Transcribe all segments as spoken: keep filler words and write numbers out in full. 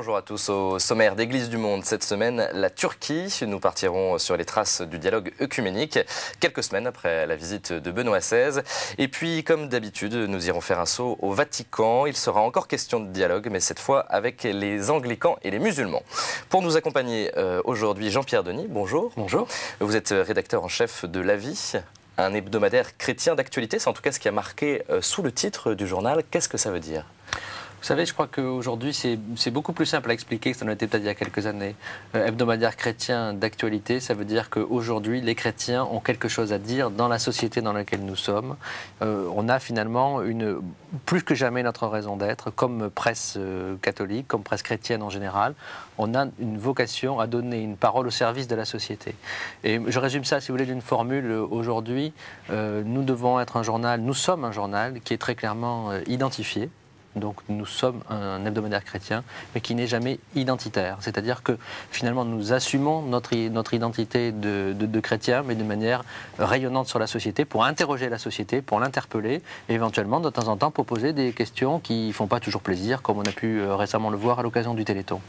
bonjour à tous. Au sommaire d'Église du Monde cette semaine, la Turquie. Nous partirons sur les traces du dialogue œcuménique, quelques semaines après la visite de Benoît seize. Et puis, comme d'habitude, nous irons faire un saut au Vatican. Il sera encore question de dialogue, mais cette fois avec les anglicans et les musulmans. Pour nous accompagner euh, aujourd'hui, Jean-Pierre Denis, bonjour. Bonjour. Vous êtes rédacteur en chef de La Vie, un hebdomadaire chrétien d'actualité. C'est en tout cas ce qui a marqué euh, sous le titre du journal. Qu'est-ce que ça veut dire ? Vous savez, je crois qu'aujourd'hui, c'est beaucoup plus simple à expliquer que ça n'était peut-être il y a quelques années. Euh, hebdomadaire chrétien d'actualité, ça veut dire qu'aujourd'hui, les chrétiens ont quelque chose à dire dans la société dans laquelle nous sommes. Euh, on a finalement une, plus que jamais notre raison d'être, comme presse euh, catholique, comme presse chrétienne en général. On a une vocation à donner une parole au service de la société. Et je résume ça, si vous voulez, d'une formule. Aujourd'hui, euh, nous devons être un journal, nous sommes un journal qui est très clairement euh, identifié. Donc nous sommes un hebdomadaire chrétien, mais qui n'est jamais identitaire. C'est-à-dire que finalement nous assumons notre, notre identité de, de, de chrétien, mais de manière rayonnante sur la société, pour interroger la société, pour l'interpeller, et éventuellement de temps en temps pour poser des questions qui ne font pas toujours plaisir, comme on a pu récemment le voir à l'occasion du Téléthon.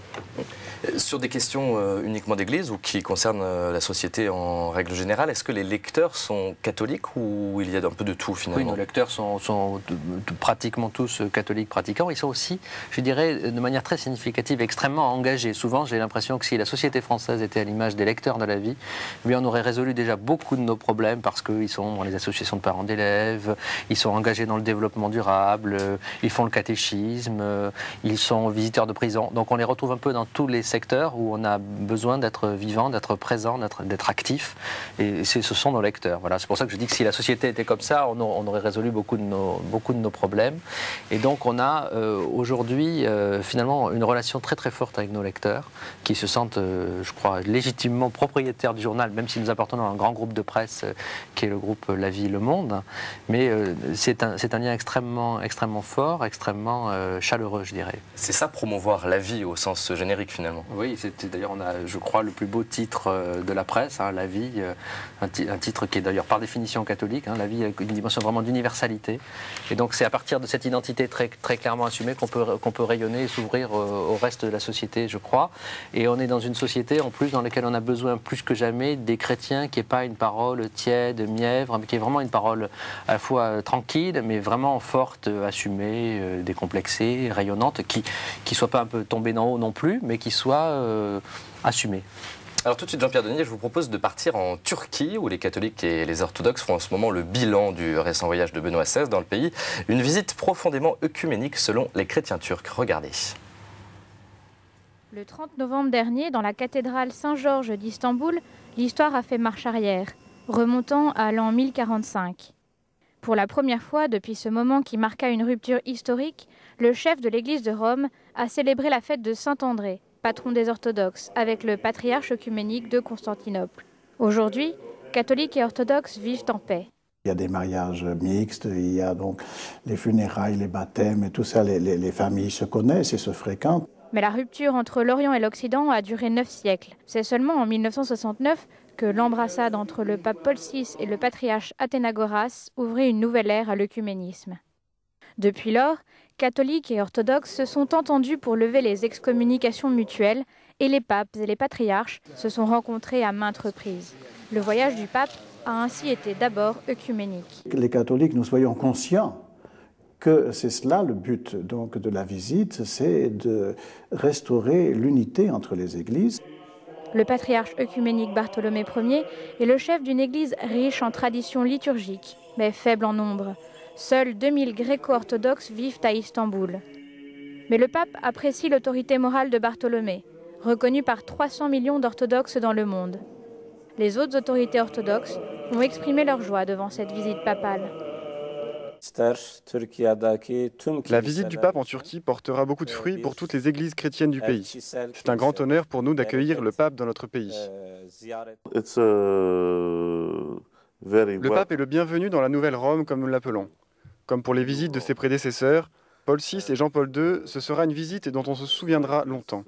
Sur des questions euh, uniquement d'église ou qui concernent euh, la société en règle générale, est-ce que les lecteurs sont catholiques ou il y a un peu de tout finalement? Oui, nos lecteurs sont, sont pratiquement tous catholiques pratiquants. Ils sont aussi, je dirais, de manière très significative, extrêmement engagés. Souvent, j'ai l'impression que si la société française était à l'image des lecteurs de La Vie, eh bien, on aurait résolu déjà beaucoup de nos problèmes parce qu'ils sont dans les associations de parents d'élèves, ils sont engagés dans le développement durable, ils font le catéchisme, ils sont visiteurs de prison. Donc on les retrouve un peu dans tous les secteurs où on a besoin d'être vivant, d'être présent, d'être actif. Et ce sont nos lecteurs. Voilà. C'est pour ça que je dis que si la société était comme ça, on aurait résolu beaucoup de nos, beaucoup de nos problèmes. Et donc on a euh, aujourd'hui euh, finalement une relation très très forte avec nos lecteurs qui se sentent, euh, je crois, légitimement propriétaires du journal, même si nous appartenons à un grand groupe de presse euh, qui est le groupe La Vie, Le Monde. Mais euh, c'est un, c'est un lien extrêmement, extrêmement fort, extrêmement euh, chaleureux, je dirais. C'est ça, promouvoir la vie au sens générique finalement. Oui, c'était d'ailleurs, on a, je crois, le plus beau titre de la presse, hein, La Vie, un, un titre qui est d'ailleurs par définition catholique. Hein, La Vie a une dimension vraiment d'universalité. Et donc c'est à partir de cette identité très, très clairement assumée qu'on peut, qu'on peut rayonner et s'ouvrir au, au reste de la société, je crois. Et on est dans une société, en plus, dans laquelle on a besoin plus que jamais des chrétiens qui n'aient pas une parole tiède, mièvre, mais qui est vraiment une parole à la fois tranquille, mais vraiment forte, assumée, euh, décomplexée, rayonnante, qui ne soit pas un peu tombée d'en haut non plus, mais qui soit euh, assumée. Alors tout de suite, Jean-Pierre Denis, je vous propose de partir en Turquie, où les catholiques et les orthodoxes font en ce moment le bilan du récent voyage de Benoît seize dans le pays. Une visite profondément œcuménique selon les chrétiens turcs. Regardez. Le trente novembre dernier, dans la cathédrale Saint-Georges d'Istanbul, l'histoire a fait marche arrière, remontant à l'an mille quarante-cinq. Pour la première fois depuis ce moment qui marqua une rupture historique, le chef de l'église de Rome a célébré la fête de Saint-André, patron des orthodoxes, avec le patriarche œcuménique de Constantinople. Aujourd'hui, catholiques et orthodoxes vivent en paix. Il y a des mariages mixtes, il y a donc les funérailles, les baptêmes et tout ça, les, les, les familles se connaissent et se fréquentent. Mais la rupture entre l'Orient et l'Occident a duré neuf siècles. C'est seulement en mille neuf cent soixante-neuf que l'embrassade entre le pape Paul six et le patriarche Athénagoras ouvrit une nouvelle ère à l'œcuménisme. Depuis lors, catholiques et orthodoxes se sont entendus pour lever les excommunications mutuelles et les papes et les patriarches se sont rencontrés à maintes reprises. Le voyage du pape a ainsi été d'abord œcuménique. Les catholiques, nous soyons conscients que c'est cela le but donc, de la visite, c'est de restaurer l'unité entre les églises. Le patriarche œcuménique Bartholomée Ier est le chef d'une église riche en traditions liturgiques, mais faible en nombre. Seuls deux mille gréco-orthodoxes vivent à Istanbul. Mais le pape apprécie l'autorité morale de Bartholomée, reconnue par trois cents millions d'orthodoxes dans le monde. Les autres autorités orthodoxes ont exprimé leur joie devant cette visite papale. La visite du pape en Turquie portera beaucoup de fruits pour toutes les églises chrétiennes du pays. C'est un grand honneur pour nous d'accueillir le pape dans notre pays. Le pape est le bienvenu dans la Nouvelle Rome, comme nous l'appelons. Comme pour les visites de ses prédécesseurs, Paul six et Jean-Paul deux, ce sera une visite dont on se souviendra longtemps.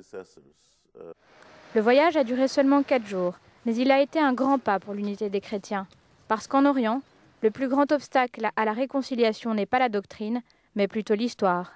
Le voyage a duré seulement quatre jours, mais il a été un grand pas pour l'unité des chrétiens. Parce qu'en Orient, le plus grand obstacle à la réconciliation n'est pas la doctrine, mais plutôt l'histoire.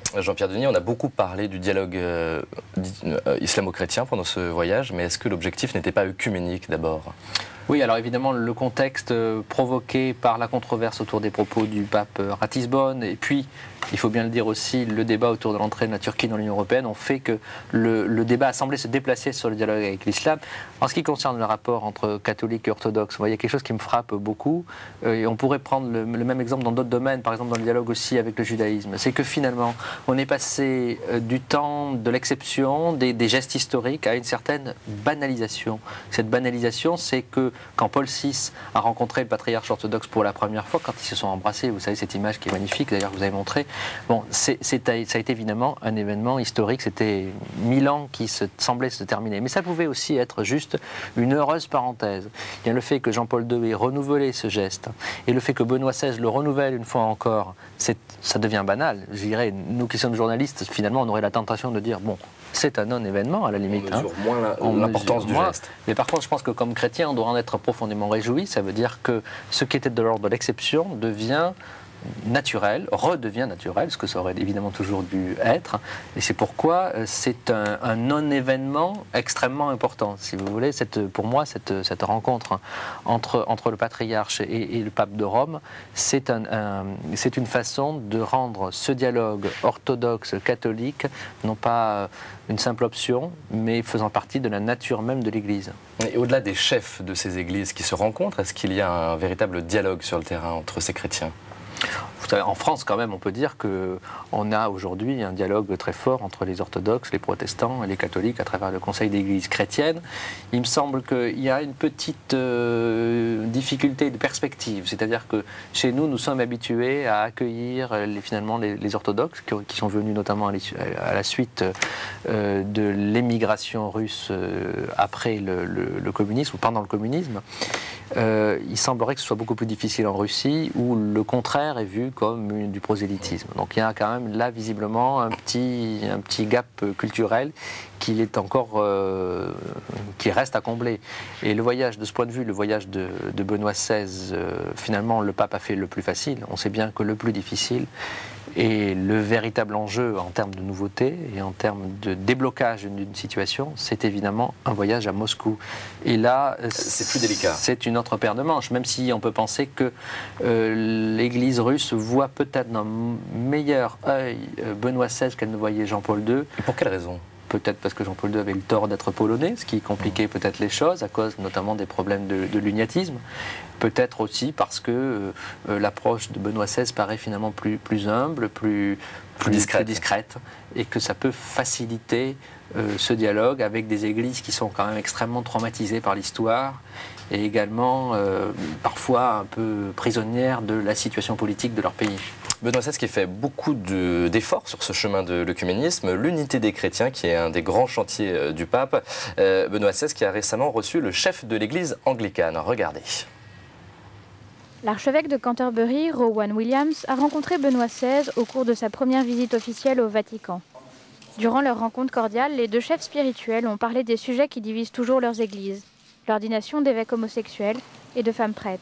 Jean-Pierre Denis, on a beaucoup parlé du dialogue euh, euh, islamo-chrétien pendant ce voyage, mais est-ce que l'objectif n'était pas œcuménique d'abord ? Oui, alors évidemment, le contexte provoqué par la controverse autour des propos du pape Ratisbonne, et puis, il faut bien le dire aussi, le débat autour de l'entrée de la Turquie dans l'Union européenne ont fait que le, le débat a semblé se déplacer sur le dialogue avec l'islam. En ce qui concerne le rapport entre catholiques et orthodoxes, il y a quelque chose qui me frappe beaucoup, et on pourrait prendre le, le même exemple dans d'autres domaines, par exemple dans le dialogue aussi avec le judaïsme. C'est que finalement, on est passé du temps de l'exception, des, des gestes historiques, à une certaine banalisation. Cette banalisation, c'est que quand Paul six a rencontré le patriarche orthodoxe pour la première fois, quand ils se sont embrassés, vous savez cette image qui est magnifique, d'ailleurs que vous avez montrée, bon, c'est, c'est, ça a été évidemment un événement historique, c'était mille ans qui se, semblaient se terminer. Mais ça pouvait aussi être juste une heureuse parenthèse. Il y a le fait que Jean-Paul deux ait renouvelé ce geste, et le fait que Benoît seize le renouvelle une fois encore, c'est, ça devient banal. Je dirais, nous qui sommes journalistes, finalement on aurait la tentation de dire, bon, c'est un non-événement à la limite. On mesure hein. moins la, on l'importance du moins, geste. Mais par contre, je pense que comme chrétien, on doit en être profondément réjoui. Ça veut dire que ce qui était de l'ordre de l'exception devient naturel, redevient naturel, ce que ça aurait évidemment toujours dû être. Et c'est pourquoi c'est un, un non-événement extrêmement important, si vous voulez. Cette, pour moi, cette, cette rencontre entre, entre le patriarche et, et le pape de Rome, c'est un, un, c'est une façon de rendre ce dialogue orthodoxe-catholique, non pas une simple option, mais faisant partie de la nature même de l'Église. Et au-delà des chefs de ces églises qui se rencontrent, est-ce qu'il y a un véritable dialogue sur le terrain entre ces chrétiens ? Vous savez, en France, quand même, on peut dire qu'on a aujourd'hui un dialogue très fort entre les orthodoxes, les protestants et les catholiques à travers le Conseil d'église chrétienne. Il me semble qu'il y a une petite euh, difficulté de perspective, c'est-à-dire que chez nous, nous sommes habitués à accueillir les, finalement les, les orthodoxes qui, qui sont venus notamment à, à la suite euh, de l'émigration russe euh, après le, le, le communisme ou pendant le communisme. Euh, il semblerait que ce soit beaucoup plus difficile en Russie, où le contraire est vu comme une, du prosélytisme. Donc il y a quand même là visiblement un petit, un petit gap culturel qui est encore, euh, qui reste à combler. Et le voyage, de ce point de vue, le voyage de, de Benoît seize, euh, finalement le pape a fait le plus facile. On sait bien que le plus difficile et le véritable enjeu en termes de nouveauté et en termes de déblocage d'une situation, c'est évidemment un voyage à Moscou. Et là, c'est plus délicat. C'est une autre paire de manches, même si on peut penser que euh, l'Église russe voit peut-être d'un meilleur œil euh, Benoît seize qu'elle ne voyait Jean-Paul deux. Et pour quelle raison ? Peut-être parce que Jean-Paul deux avait le tort d'être polonais, ce qui compliquait peut-être les choses, à cause notamment des problèmes de, de l'uniatisme. Peut-être aussi parce que euh, l'approche de Benoît seize paraît finalement plus, plus humble, plus, plus, discrète. plus discrète, et que ça peut faciliter euh, ce dialogue avec des églises qui sont quand même extrêmement traumatisées par l'histoire, et également euh, parfois un peu prisonnières de la situation politique de leur pays. Benoît seize qui fait beaucoup de, d'efforts sur ce chemin de l'œcuménisme, l'unité des chrétiens qui est un des grands chantiers euh, du pape. Euh, Benoît seize qui a récemment reçu le chef de l'église anglicane. Regardez. L'archevêque de Canterbury, Rowan Williams, a rencontré Benoît seize au cours de sa première visite officielle au Vatican. Durant leur rencontre cordiale, les deux chefs spirituels ont parlé des sujets qui divisent toujours leurs églises, l'ordination d'évêques homosexuels et de femmes prêtres.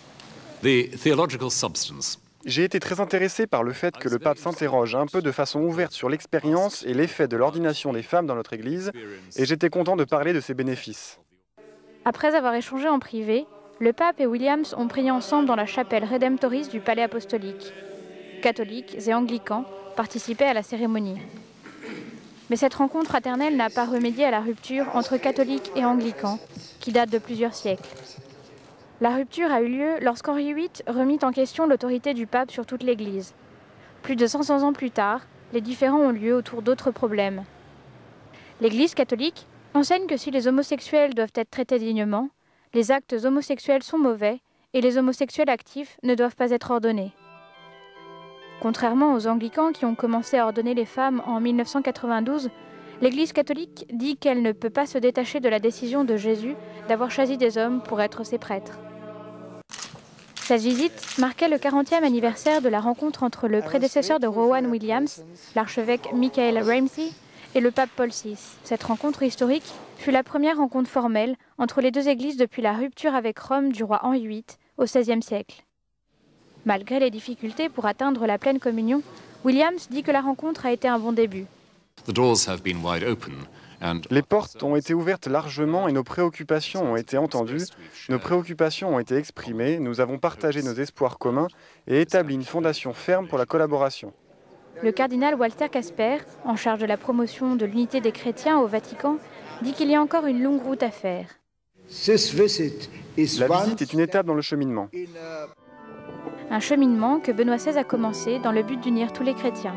The theological substance. J'ai été très intéressé par le fait que le pape s'interroge un peu de façon ouverte sur l'expérience et l'effet de l'ordination des femmes dans notre Église, et j'étais content de parler de ses bénéfices. Après avoir échangé en privé, le pape et Williams ont prié ensemble dans la chapelle Redemptoris du palais apostolique. Catholiques et anglicans participaient à la cérémonie. Mais cette rencontre fraternelle n'a pas remédié à la rupture entre catholiques et anglicans, qui date de plusieurs siècles. La rupture a eu lieu lorsqu'Henri huit remit en question l'autorité du pape sur toute l'Église. Plus de cinq cents ans plus tard, les différends ont lieu autour d'autres problèmes. L'Église catholique enseigne que si les homosexuels doivent être traités dignement, les actes homosexuels sont mauvais et les homosexuels actifs ne doivent pas être ordonnés. Contrairement aux anglicans qui ont commencé à ordonner les femmes en mille neuf cent quatre-vingt-douze, l'Église catholique dit qu'elle ne peut pas se détacher de la décision de Jésus d'avoir choisi des hommes pour être ses prêtres. Cette visite marquait le quarantième anniversaire de la rencontre entre le prédécesseur de Rowan Williams, l'archevêque Michael Ramsey, et le pape Paul six. Cette rencontre historique fut la première rencontre formelle entre les deux églises depuis la rupture avec Rome du roi Henri huit au seizième siècle. Malgré les difficultés pour atteindre la pleine communion, Williams dit que la rencontre a été un bon début. Les portes ont été ouvertes largement et nos préoccupations ont été entendues, nos préoccupations ont été exprimées, nous avons partagé nos espoirs communs et établi une fondation ferme pour la collaboration. Le cardinal Walter Casper, en charge de la promotion de l'unité des chrétiens au Vatican, dit qu'il y a encore une longue route à faire. La visite est une étape dans le cheminement. Un cheminement que Benoît seize a commencé dans le but d'unir tous les chrétiens.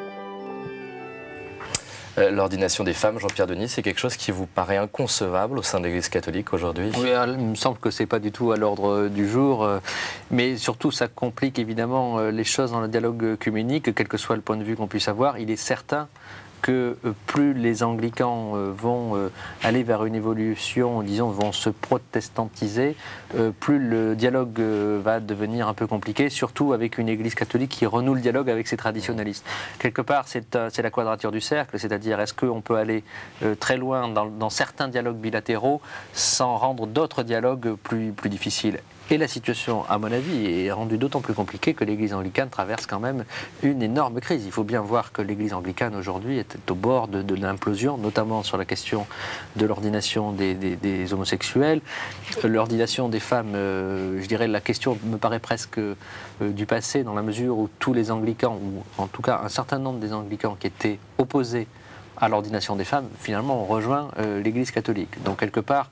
L'ordination des femmes, Jean-Pierre Denis, c'est quelque chose qui vous paraît inconcevable au sein de l'Église catholique aujourd'hui? Oui, il me semble que ce n'est pas du tout à l'ordre du jour, mais surtout ça complique évidemment les choses dans le dialogue œcuménique, quel que soit le point de vue qu'on puisse avoir. Il est certain que plus les anglicans vont aller vers une évolution, disons, vont se protestantiser, plus le dialogue va devenir un peu compliqué, surtout avec une église catholique qui renoue le dialogue avec ses traditionalistes. Quelque part, c'est la quadrature du cercle, c'est-à-dire est-ce qu'on peut aller très loin dans, dans certains dialogues bilatéraux sans rendre d'autres dialogues plus, plus difficiles. Et la situation, à mon avis, est rendue d'autant plus compliquée que l'Église anglicane traverse quand même une énorme crise. Il faut bien voir que l'Église anglicane aujourd'hui est au bord de, de l'implosion, notamment sur la question de l'ordination des, des, des homosexuels, l'ordination des femmes. Euh, je dirais la question me paraît presque euh, du passé, dans la mesure où tous les anglicans, ou en tout cas un certain nombre des anglicans qui étaient opposés à l'ordination des femmes, finalement ont rejoint euh, l'Église catholique. Donc quelque part,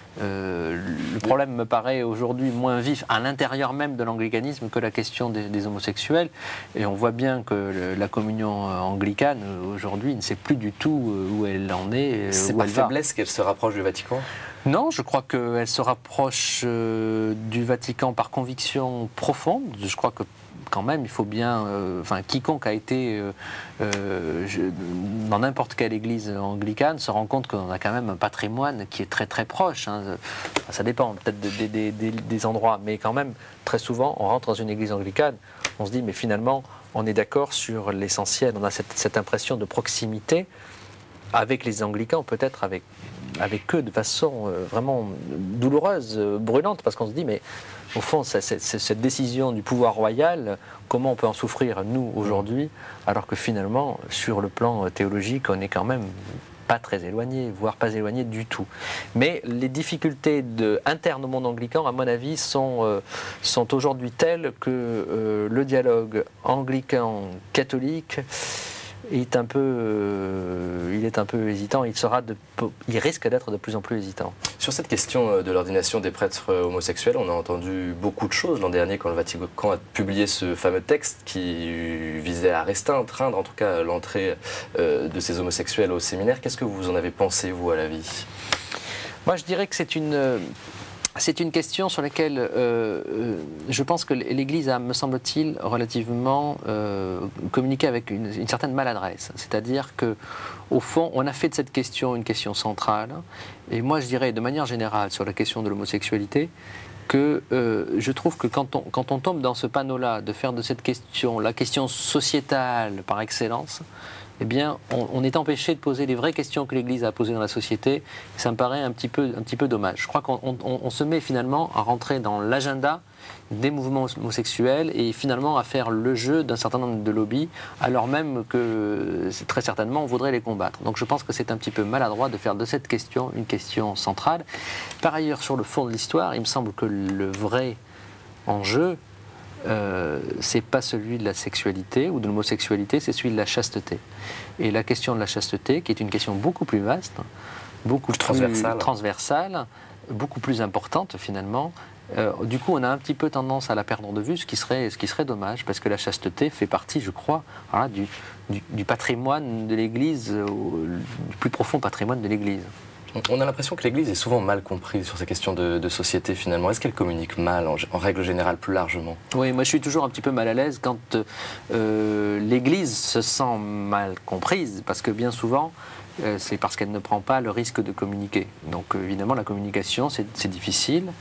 Euh, le problème me paraît aujourd'hui moins vif à l'intérieur même de l'anglicanisme que la question des, des homosexuels. Et on voit bien que le, la communion anglicane, aujourd'hui, ne sait plus du tout où elle en est. C'est par faiblesse qu'elle se rapproche du Vatican ? Non, je crois qu'elle se rapproche euh, du Vatican par conviction profonde. Je crois que quand même, il faut bien... Euh, enfin, quiconque a été euh, euh, je, dans n'importe quelle église anglicane se rend compte qu'on a quand même un patrimoine qui est très très proche. Hein. Ça dépend peut-être des, des, des, des endroits, mais quand même, très souvent, on rentre dans une église anglicane, on se dit, mais finalement, on est d'accord sur l'essentiel. On a cette, cette impression de proximité avec les anglicans, peut-être avec, avec eux de façon euh, vraiment douloureuse, euh, brûlante, parce qu'on se dit, mais au fond, c'est, c'est, c'est cette décision du pouvoir royal, comment on peut en souffrir, nous, aujourd'hui, alors que finalement, sur le plan théologique, on n'est quand même pas très éloigné, voire pas éloigné du tout. Mais les difficultés de, internes au monde anglican, à mon avis, sont, euh, sont aujourd'hui telles que euh, le dialogue anglican-catholique est un peu, euh, il est un peu hésitant, il, sera de, il risque d'être de plus en plus hésitant. Sur cette question de l'ordination des prêtres homosexuels, on a entendu beaucoup de choses l'an dernier quand le Vatican a publié ce fameux texte qui visait à restreindre en tout cas l'entrée euh, de ces homosexuels au séminaire. Qu'est-ce que vous en avez pensé, vous, à la vie? Moi, je dirais que c'est une... C'est une question sur laquelle euh, je pense que l'Église a, me semble-t-il, relativement euh, communiqué avec une, une certaine maladresse. C'est-à-dire que, au fond, on a fait de cette question une question centrale. Et moi, je dirais, de manière générale, sur la question de l'homosexualité, que euh, je trouve que quand on, quand on tombe dans ce panneau-là, de faire de cette question la question sociétale par excellence, eh bien, on, on est empêché de poser les vraies questions que l'Église a posées dans la société. Ça me paraît un petit peu, un petit peu dommage. Je crois qu'on on, on se met finalement à rentrer dans l'agenda des mouvements homosexuels et finalement à faire le jeu d'un certain nombre de lobbies, alors même que très certainement on voudrait les combattre. Donc je pense que c'est un petit peu maladroit de faire de cette question une question centrale. Par ailleurs, sur le fond de l'histoire, il me semble que le vrai enjeu, Euh, c'est pas celui de la sexualité ou de l'homosexualité, c'est celui de la chasteté. Et la question de la chasteté, qui est une question beaucoup plus vaste, beaucoup plus transversale, transversale beaucoup plus importante finalement, euh, du coup on a un petit peu tendance à la perdre de vue, ce qui serait, ce qui serait dommage, parce que la chasteté fait partie, je crois, voilà, du, du, du patrimoine de l'Église, euh, du plus profond patrimoine de l'Église. On a l'impression que l'Église est souvent mal comprise sur ces questions de, de société, finalement. Est-ce qu'elle communique mal, en, en règle générale, plus largement? Oui, moi je suis toujours un petit peu mal à l'aise quand euh, l'Église se sent mal comprise, parce que bien souvent, euh, c'est parce qu'elle ne prend pas le risque de communiquer. Donc évidemment, la communication, c'est difficile,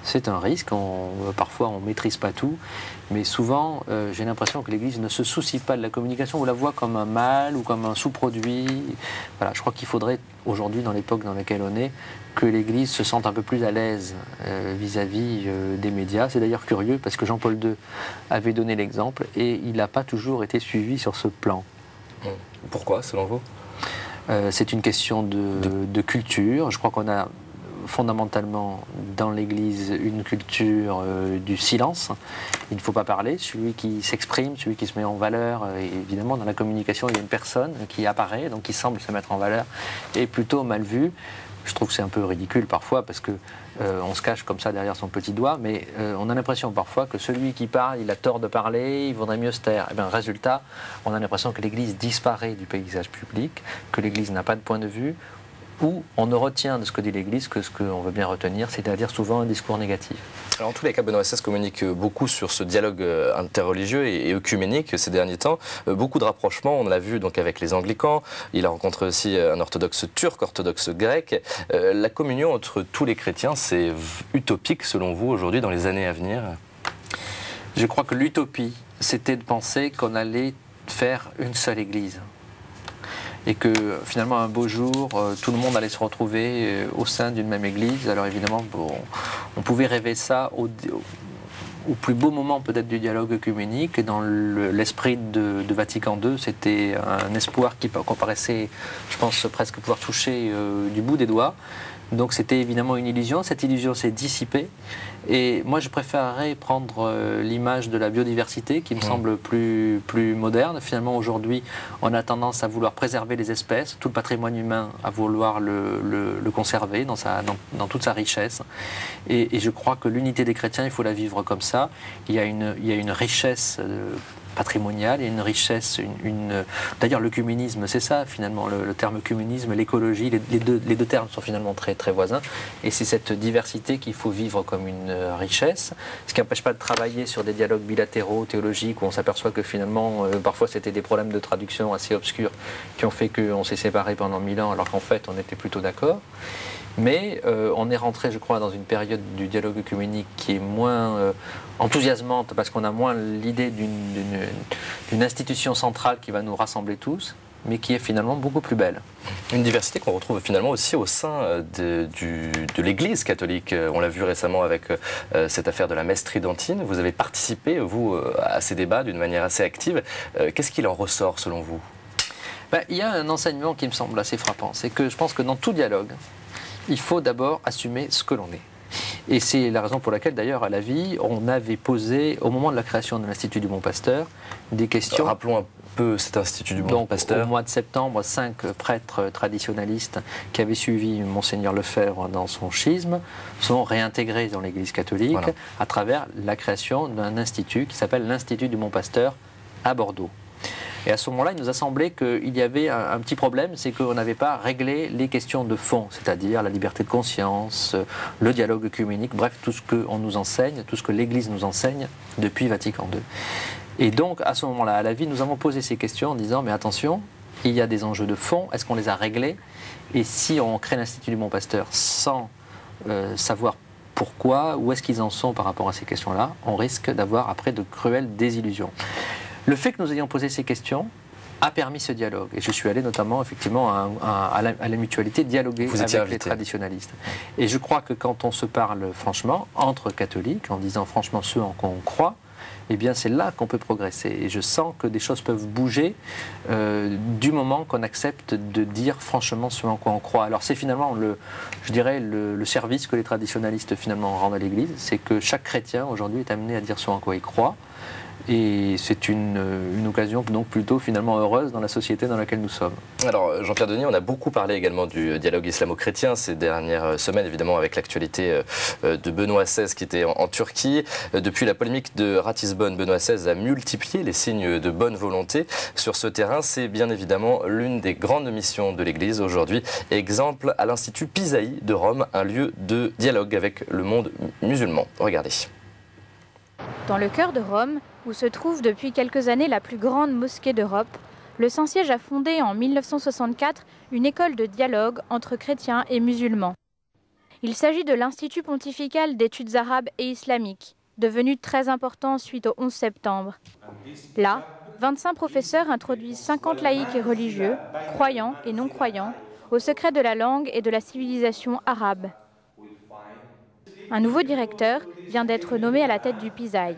C'est un risque, on, parfois on ne maîtrise pas tout, mais souvent euh, j'ai l'impression que l'Église ne se soucie pas de la communication, ou la voit comme un mal ou comme un sous-produit. Voilà, je crois qu'il faudrait aujourd'hui, dans l'époque dans laquelle on est, que l'Église se sente un peu plus à l'aise euh, vis-à-vis euh, des médias. C'est d'ailleurs curieux parce que Jean-Paul deux avait donné l'exemple et il n'a pas toujours été suivi sur ce plan. Pourquoi, selon vous? euh, C'est une question de, de, de culture. Je crois qu'on a fondamentalement dans l'Église une culture euh, du silence. Il ne faut pas parler. Celui qui s'exprime, celui qui se met en valeur, euh, évidemment dans la communication il y a une personne qui apparaît, donc qui semble se mettre en valeur, est plutôt mal vu. Je trouve que c'est un peu ridicule parfois parce que euh, on se cache comme ça derrière son petit doigt, mais euh, on a l'impression parfois que celui qui parle, il a tort de parler, il vaudrait mieux se taire. Et bien, résultat, on a l'impression que l'Église disparaît du paysage public, que l'Église n'a pas de point de vue, où on ne retient de ce que dit l'Église que ce qu'on veut bien retenir, c'est-à-dire souvent un discours négatif. Alors, en tous les cas, Benoît seize communique beaucoup sur ce dialogue interreligieux et œcuménique ces derniers temps. Beaucoup de rapprochements, on l'a vu donc avec les anglicans. Il a rencontré aussi un orthodoxe turc, orthodoxe grec. La communion entre tous les chrétiens, c'est utopique selon vous aujourd'hui dans les années à venir? Je crois que l'utopie, c'était de penser qu'on allait faire une seule Église. Et que finalement un beau jour, euh, tout le monde allait se retrouver euh, au sein d'une même église. Alors évidemment, bon, on pouvait rêver ça au, au, au plus beau moment peut-être du dialogue œcuménique. Et dans l'esprit le, de, de Vatican deux, c'était un espoir qui qu'on paraissait, je pense, presque pouvoir toucher euh, du bout des doigts. Donc c'était évidemment une illusion, cette illusion s'est dissipée et moi je préférerais prendre euh, l'image de la biodiversité qui me mmh. semble plus, plus moderne. Finalement aujourd'hui on a tendance à vouloir préserver les espèces, tout le patrimoine humain à vouloir le, le, le conserver dans, sa, dans, dans toute sa richesse et, et je crois que l'unité des chrétiens il faut la vivre comme ça. Il y a une, il y a une richesse euh, patrimoniale et une richesse, une, une... d'ailleurs l'œcuménisme c'est ça finalement, le, le terme œcuménisme, l'écologie, les, les, deux, les deux termes sont finalement très, très voisins et c'est cette diversité qu'il faut vivre comme une richesse, ce qui n'empêche pas de travailler sur des dialogues bilatéraux, théologiques où on s'aperçoit que finalement euh, parfois c'était des problèmes de traduction assez obscurs qui ont fait qu'on s'est séparés pendant mille ans alors qu'en fait on était plutôt d'accord. Mais euh, on est rentré, je crois, dans une période du dialogue œcuménique qui est moins euh, enthousiasmante parce qu'on a moins l'idée d'une institution centrale qui va nous rassembler tous, mais qui est finalement beaucoup plus belle. Une diversité qu'on retrouve finalement aussi au sein de, du, de l'Église catholique. On l'a vu récemment avec euh, cette affaire de la messe tridentine. Vous avez participé, vous, à ces débats d'une manière assez active. Euh, Qu'est-ce qu'il en ressort selon vous? Ben, il y a un enseignement qui me semble assez frappant. C'est que je pense que dans tout dialogue, il faut d'abord assumer ce que l'on est. Et c'est la raison pour laquelle, d'ailleurs, à la vie, on avait posé, au moment de la création de l'Institut du Bon Pasteur, des questions... Rappelons un peu cet Institut du Bon Donc, Pasteur. Au mois de septembre, cinq prêtres traditionalistes qui avaient suivi Monseigneur Lefebvre dans son schisme sont réintégrés dans l'Église catholique voilà. à travers la création d'un institut qui s'appelle l'Institut du Bon Pasteur à Bordeaux. Et à ce moment-là, il nous a semblé qu'il y avait un, un petit problème, c'est qu'on n'avait pas réglé les questions de fond, c'est-à-dire la liberté de conscience, le dialogue œcuménique, bref, tout ce qu'on nous enseigne, tout ce que l'Église nous enseigne depuis Vatican deux. Et donc, à ce moment-là, à la vie, nous avons posé ces questions en disant, mais attention, il y a des enjeux de fond, est-ce qu'on les a réglés? Et si on crée l'Institut du Bon Pasteur sans euh, savoir pourquoi, où est-ce qu'ils en sont par rapport à ces questions-là, on risque d'avoir après de cruelles désillusions. Le fait que nous ayons posé ces questions a permis ce dialogue. Et je suis allé notamment effectivement à, à, à, la, à la mutualité dialoguer Vous avec les invité. traditionalistes. Et je crois que quand on se parle franchement, entre catholiques, en disant franchement ce en quoi on croit, eh bien c'est là qu'on peut progresser. Et je sens que des choses peuvent bouger euh, du moment qu'on accepte de dire franchement ce en quoi on croit. Alors c'est finalement, le, je dirais, le, le service que les traditionalistes finalement rendent à l'Église, c'est que chaque chrétien aujourd'hui est amené à dire ce en quoi il croit. Et c'est une, une occasion donc plutôt finalement heureuse dans la société dans laquelle nous sommes. Alors Jean-Pierre Denis, on a beaucoup parlé également du dialogue islamo-chrétien ces dernières semaines, évidemment avec l'actualité de Benoît seize qui était en, en Turquie. Depuis la polémique de Ratisbonne, Benoît seize a multiplié les signes de bonne volonté sur ce terrain. C'est bien évidemment l'une des grandes missions de l'Église aujourd'hui. Exemple à l'Institut Pisaï de Rome, un lieu de dialogue avec le monde musulman. Regardez. Dans le cœur de Rome, où se trouve depuis quelques années la plus grande mosquée d'Europe, le Saint-Siège a fondé en mille neuf cent soixante-quatre une école de dialogue entre chrétiens et musulmans. Il s'agit de l'Institut pontifical d'études arabes et islamiques, devenu très important suite au onze septembre. Là, vingt-cinq professeurs introduisent cinquante laïcs et religieux, croyants et non-croyants, au secret de la langue et de la civilisation arabe. Un nouveau directeur vient d'être nommé à la tête du Pisaï.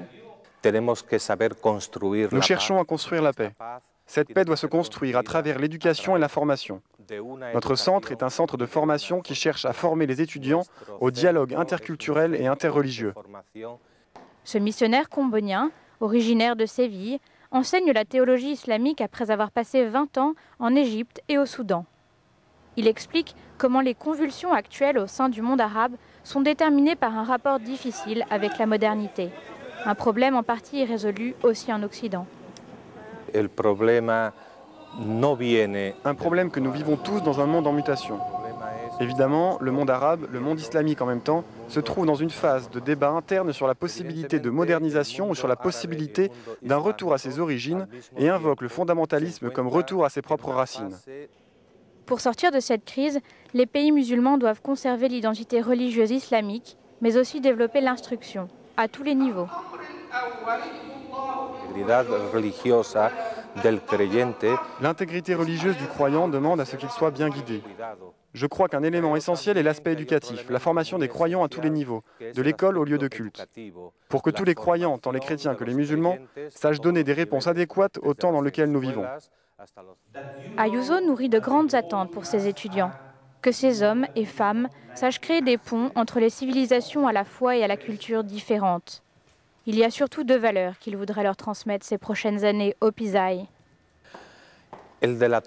Nous cherchons à construire la paix. Cette paix doit se construire à travers l'éducation et la formation. Notre centre est un centre de formation qui cherche à former les étudiants au dialogue interculturel et interreligieux. Ce missionnaire combonien, originaire de Séville, enseigne la théologie islamique après avoir passé vingt ans en Égypte et au Soudan. Il explique comment les convulsions actuelles au sein du monde arabe sont déterminées par un rapport difficile avec la modernité. Un problème en partie irrésolu aussi en Occident. Un problème que nous vivons tous dans un monde en mutation. Évidemment, le monde arabe, le monde islamique en même temps, se trouve dans une phase de débat interne sur la possibilité de modernisation ou sur la possibilité d'un retour à ses origines et invoque le fondamentalisme comme retour à ses propres racines. Pour sortir de cette crise, les pays musulmans doivent conserver l'identité religieuse islamique, mais aussi développer l'instruction, à tous les niveaux. L'intégrité religieuse du croyant demande à ce qu'il soit bien guidé. Je crois qu'un élément essentiel est l'aspect éducatif, la formation des croyants à tous les niveaux, de l'école au lieu de culte, pour que tous les croyants, tant les chrétiens que les musulmans, sachent donner des réponses adéquates au temps dans lequel nous vivons. Ayuso nourrit de grandes attentes pour ses étudiants. Que ces hommes et femmes sachent créer des ponts entre les civilisations à la foi et à la culture différentes. Il y a surtout deux valeurs qu'il voudrait leur transmettre ces prochaines années au Pisaï. La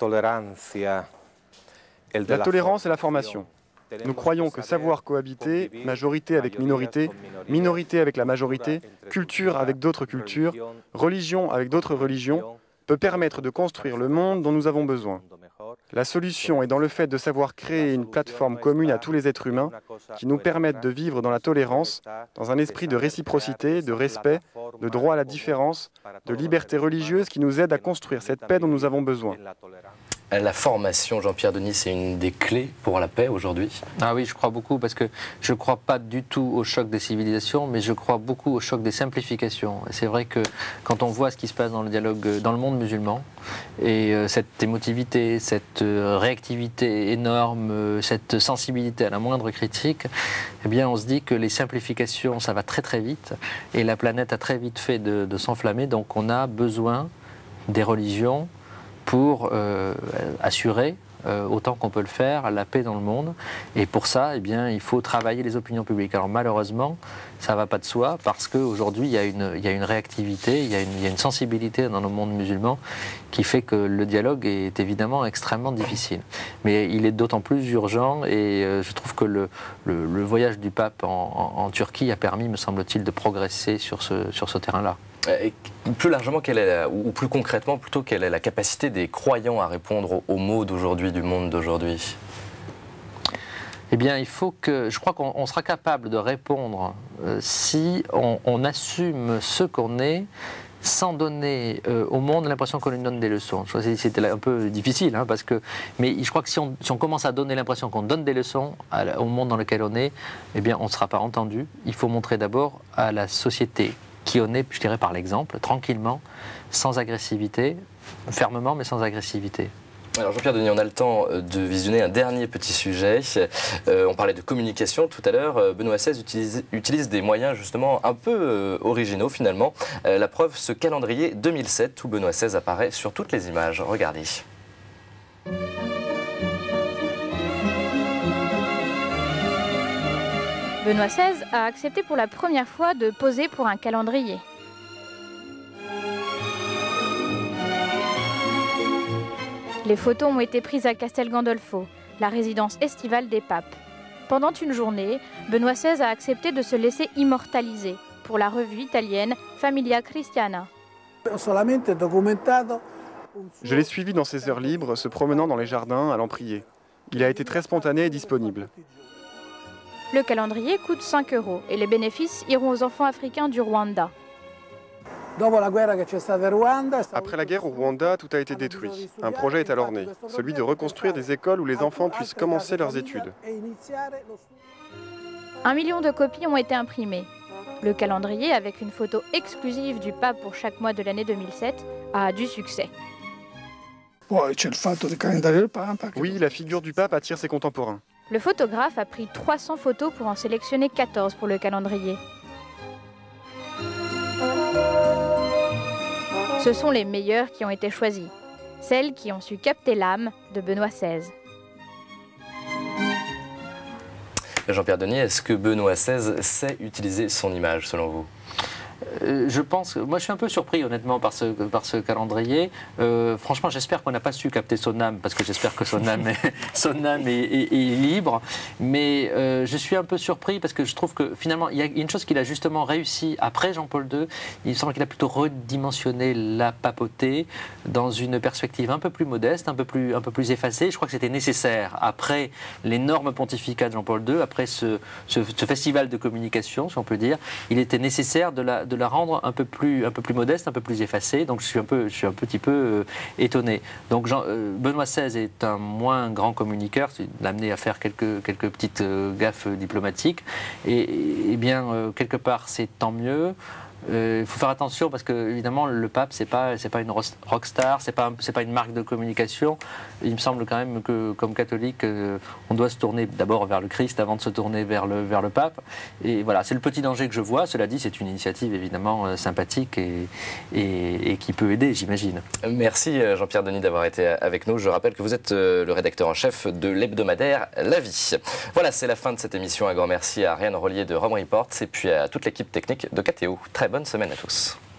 tolérance et la formation. Nous croyons que savoir cohabiter, majorité avec minorité, minorité avec la majorité, culture avec d'autres cultures, religion avec d'autres religions, peut permettre de construire le monde dont nous avons besoin. La solution est dans le fait de savoir créer une plateforme commune à tous les êtres humains qui nous permette de vivre dans la tolérance, dans un esprit de réciprocité, de respect, de droit à la différence, de liberté religieuse qui nous aide à construire cette paix dont nous avons besoin. La formation, Jean-Pierre Denis, c'est une des clés pour la paix aujourd'hui? Ah oui, je crois beaucoup, parce que je ne crois pas du tout au choc des civilisations, mais je crois beaucoup au choc des simplifications. Et c'est vrai que quand on voit ce qui se passe dans le dialogue, dans le monde musulman, et euh, cette émotivité, cette euh, réactivité énorme, euh, cette sensibilité à la moindre critique, eh bien on se dit que les simplifications, ça va très très vite, et la planète a très vite fait de, de s'enflammer, donc on a besoin des religions pour euh, assurer, euh, autant qu'on peut le faire, la paix dans le monde. Et pour ça, eh bien, il faut travailler les opinions publiques. Alors malheureusement, ça ne va pas de soi, parce qu'aujourd'hui, il y a une, il y a une réactivité, il y a une, il y a une sensibilité dans le monde musulman qui fait que le dialogue est évidemment extrêmement difficile. Mais il est d'autant plus urgent, et euh, je trouve que le, le, le voyage du pape en, en, en Turquie a permis, me semble-t-il, de progresser sur ce, sur ce terrain-là. Et plus largement, quelle est la, ou plus concrètement, plutôt, quelle est la capacité des croyants à répondre aux maux d'aujourd'hui, du monde d'aujourd'hui? Eh bien, il faut que, je crois qu'on sera capable de répondre euh, si on, on assume ce qu'on est, sans donner euh, au monde l'impression qu'on lui donne des leçons. C'était un peu difficile, hein, parce que, mais je crois que si on, si on commence à donner l'impression qu'on donne des leçons à, au monde dans lequel on est, eh bien, on ne sera pas entendu. Il faut montrer d'abord à la société qui on est, je dirais par l'exemple, tranquillement, sans agressivité, fermement mais sans agressivité. Alors Jean-Pierre Denis, on a le temps de visionner un dernier petit sujet. Euh, on parlait de communication tout à l'heure. Benoît seize utilise, utilise des moyens justement un peu euh, originaux finalement. Euh, la preuve, ce calendrier deux mille sept où Benoît seize apparaît sur toutes les images. Regardez. Benoît seize a accepté pour la première fois de poser pour un calendrier. Les photos ont été prises à Castel Gandolfo, la résidence estivale des papes. Pendant une journée, Benoît seize a accepté de se laisser immortaliser pour la revue italienne Famiglia Cristiana. Je l'ai suivi dans ses heures libres, se promenant dans les jardins, allant prier. Il a été très spontané et disponible. Le calendrier coûte cinq euros et les bénéfices iront aux enfants africains du Rwanda. Après la guerre au Rwanda, tout a été détruit. Un projet est alors né, celui de reconstruire des écoles où les enfants puissent commencer leurs études. Un million de copies ont été imprimées. Le calendrier, avec une photo exclusive du pape pour chaque mois de l'année deux mille sept, a du succès. Oui, la figure du pape attire ses contemporains. Le photographe a pris trois cents photos pour en sélectionner quatorze pour le calendrier. Ce sont les meilleures qui ont été choisies, celles qui ont su capter l'âme de Benoît seize. Jean-Pierre Denis, est-ce que Benoît seize sait utiliser son image, selon vous ? Euh, je pense, moi je suis un peu surpris honnêtement par ce, par ce calendrier. Euh, franchement, j'espère qu'on n'a pas su capter son âme, parce que j'espère que son âme, est, son âme est, est, est libre. Mais euh, je suis un peu surpris parce que je trouve que finalement, il y a une chose qu'il a justement réussi après Jean-Paul deux. Il me semble qu'il a plutôt redimensionné la papauté dans une perspective un peu plus modeste, un peu plus, un peu plus effacée. Je crois que c'était nécessaire après l'énorme pontificat de Jean-Paul deux, après ce, ce, ce festival de communication, si on peut dire. Il était nécessaire de la de la rendre un peu plus un peu plus modeste, un peu plus effacée. Donc je suis un peu je suis un petit peu euh, étonné. Donc Jean, euh, Benoît seize est un moins grand communiqueur, il l'a amené à faire quelques quelques petites euh, gaffes diplomatiques et, et, et bien euh, quelque part c'est tant mieux. Il euh, faut faire attention parce que évidemment le pape c'est pas c'est pas une rockstar, c'est pas c'est pas une marque de communication. Il me semble quand même que comme catholique euh, on doit se tourner d'abord vers le Christ avant de se tourner vers le vers le pape. Et voilà, c'est le petit danger que je vois. Cela dit, c'est une initiative évidemment euh, sympathique et, et, et qui peut aider, j'imagine. Merci Jean-Pierre Denis d'avoir été avec nous. Je rappelle que vous êtes euh, le rédacteur en chef de l'hebdomadaire La Vie. Voilà, c'est la fin de cette émission. Un grand merci à Ariane Rollier de Rome Reports et puis à toute l'équipe technique de K T O. Très bonne semaine à tous.